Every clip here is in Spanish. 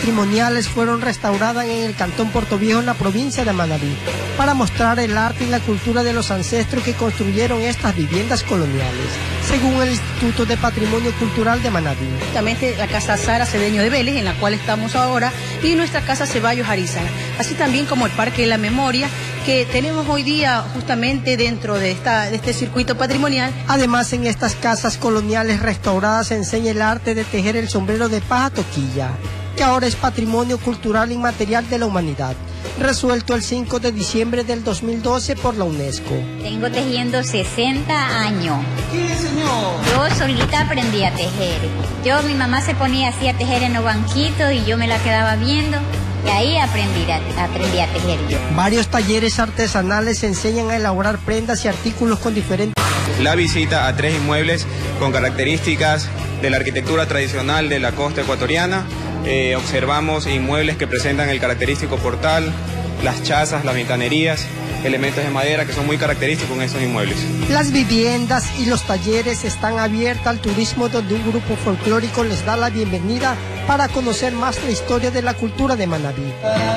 patrimoniales fueron restauradas en el cantón Portoviejo, en la provincia de Manabí, para mostrar el arte y la cultura de los ancestros que construyeron estas viviendas coloniales, según el Instituto de Patrimonio Cultural de Manabí. Justamente la Casa Sara Cedeño de Vélez, en la cual estamos ahora, y nuestra Casa Ceballos Arizara, así también como el Parque de la Memoria, que tenemos hoy día justamente dentro de este circuito patrimonial. Además, en estas casas coloniales restauradas se enseña el arte de tejer el sombrero de paja toquilla, que ahora es patrimonio cultural inmaterial de la humanidad, resuelto el 5 de diciembre del 2012 por la UNESCO. Tengo tejiendo 60 años. ¿Qué, señor? Yo solita aprendí a tejer. Mi mamá se ponía así a tejer en los banquitos y yo me la quedaba viendo. Y ahí aprendí a tejer yo. Varios talleres artesanales enseñan a elaborar prendas y artículos con diferentes... La visita a 3 inmuebles con características de la arquitectura tradicional de la costa ecuatoriana. Observamos inmuebles que presentan el característico portal, las chazas, las ventanerías, elementos de madera que son muy característicos en estos inmuebles. Las viviendas y los talleres están abiertos al turismo, donde un grupo folclórico les da la bienvenida para conocer más la historia de la cultura de Manabí.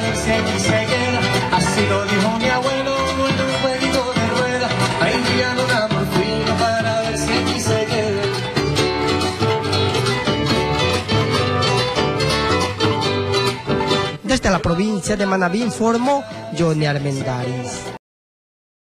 Así lo dijo mi abuelo, en un jueguito de rueda, ahí brillando una morfina para ver si aquí se queda. Desde la provincia de Manabí informó Johnny Armendáriz.